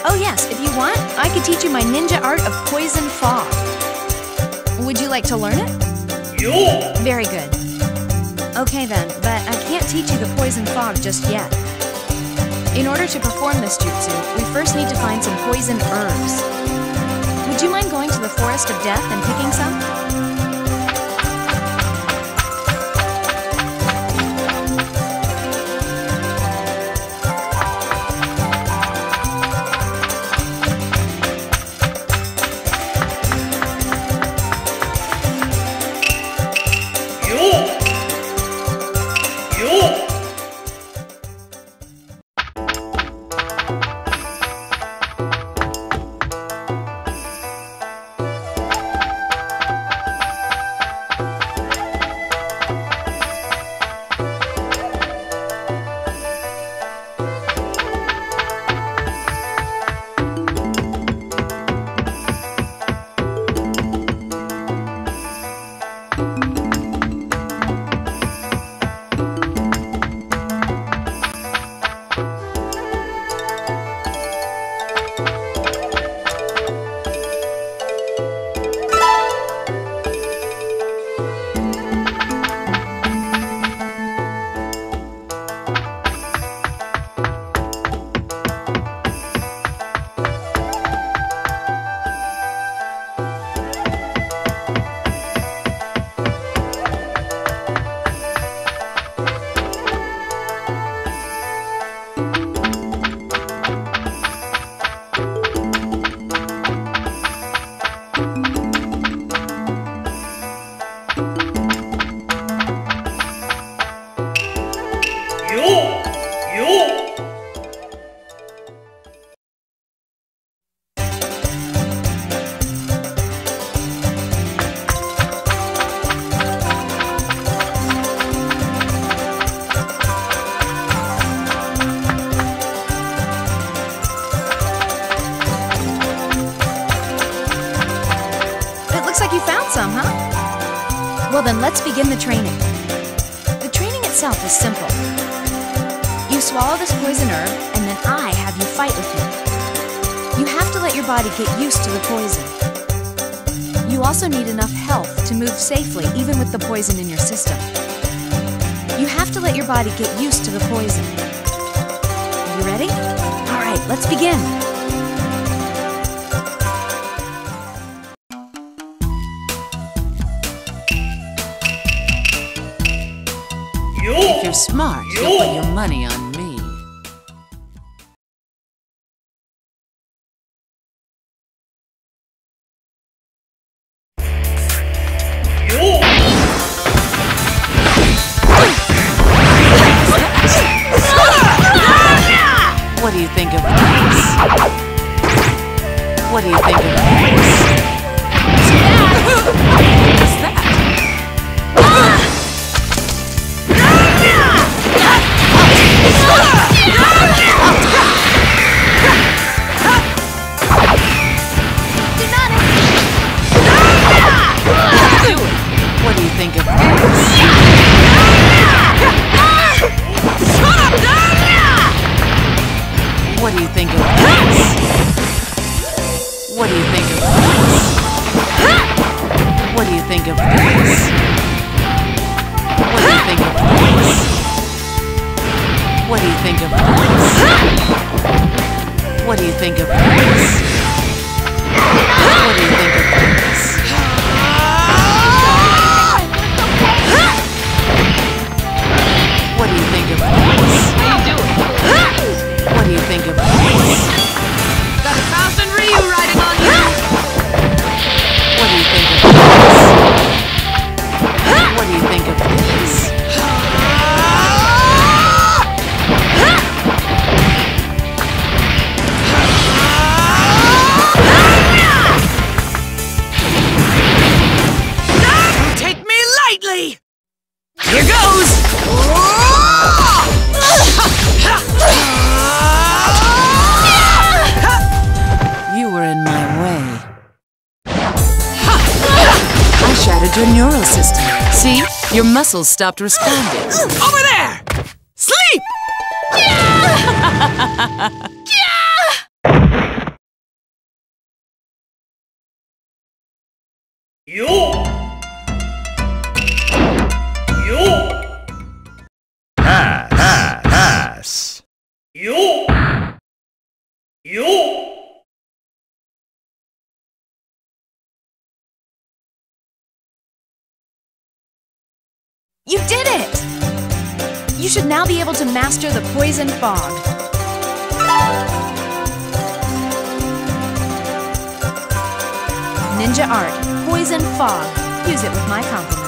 Oh yes, if you want, I could teach you my ninja art of poison fog. Would you like to learn it? Yo! Very good. Okay then, but I can't teach you the poison fog just yet. In order to perform this jutsu, we first need to find some poison herbs. Would you mind going to the Forest of Death and picking some? Some, huh? Well then, let's begin the training. The training itself is simple. You swallow this poison herb, and then I have you fight with me. You have to let your body get used to the poison. You also need enough health to move safely, even with the poison in your system. You have to let your body get used to the poison. You ready? All right, let's begin. If you're smart, you'll put your money on me. What do you think of this? What do you think of this? What's that? What do you think of this? What do you think of this? What do you think of this? What do you think of this? What do you think of this? What do you think of this? What do you think of this? What do you think of this? What do you think of this? How you doing? What do you think of this? Got 1,000 Ryu riding on you! What do you think of this? What do you think of this? Take me lightly! Here goes! You were in my way. I shattered your neural system. See? Your muscles stopped responding. Over there! Sleep! Pass. You did it! You should now be able to master the Poison Fog. Ninja Art, Poison Fog. Use it with my compliments.